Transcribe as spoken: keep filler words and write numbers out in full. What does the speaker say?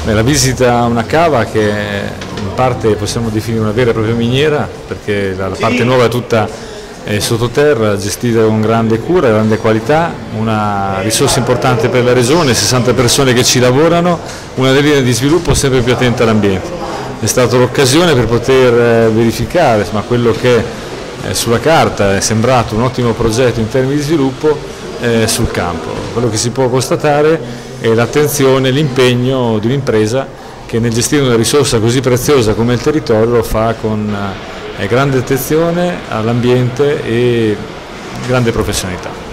Beh, la visita a una cava che in parte possiamo definire una vera e propria miniera, perché la, la parte nuova è tutta eh, sottoterra, gestita con grande cura, grande qualità, una risorsa importante per la regione, sessanta persone che ci lavorano, una linea di sviluppo sempre più attenta all'ambiente. È stata l'occasione per poter eh, verificare insomma, quello che eh, sulla carta è sembrato un ottimo progetto in termini di sviluppo eh, sul campo. Quello che si può constatare e l'attenzione, l'impegno di un'impresa che nel gestire una risorsa così preziosa come il territorio lo fa con eh, grande attenzione all'ambiente e grande professionalità.